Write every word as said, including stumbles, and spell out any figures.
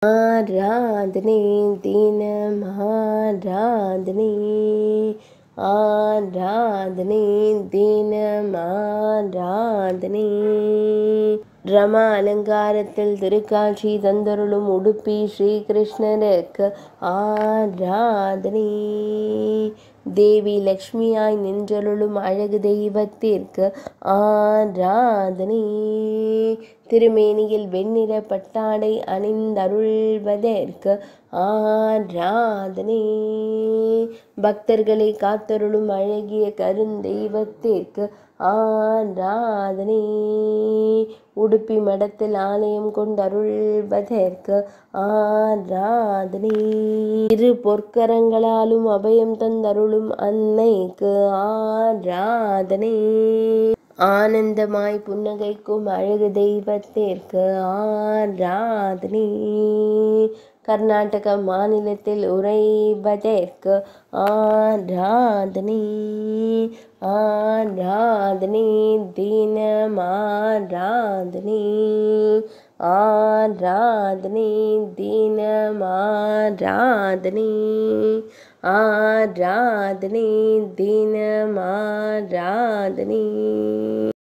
ஆராதனை தினம் ஆராதனை ஆராதனை தினம் ஆராதனை. ரம அலங்காரத்தில் திருக்காட்சி தந்தருளும் உடுப்பி ஸ்ரீகிருஷ்ணருக்கு ஆராதனை. தேவி லக்ஷ்மியாய் நின்றருளும் அழகு தெய்வத்திற்கு ஆராதனை. திருமேனியில் வெண்ணிற பட்டாடை அணிந்தருள்வதற்கு ஆராதனை. பக்தர்களை காத்தருளும் அழகிய கருந்தெய்வத்திற்கு ஆராதனை. உடுப்பி மடத்தில் ஆலயம் கொண்டருள்வதற்கு ஆராதனை. இரு பொற்கரங்களாலும் அபயம் தந்தருளும் அன்னைக்கு ஆராதனை. ஆனந்தமாய் புன்னகைக்கும் அழகு தெய்வத்திற்கு ஆராதனை. கர்நாடக மாநிலத்தில் உறைவதற்கு ஆராதனை. ஆராதனை தினம் ஆராதனை. ஆராதனை தினம் ஆராதனை. ஆராதனை தினம் ஆராதனை.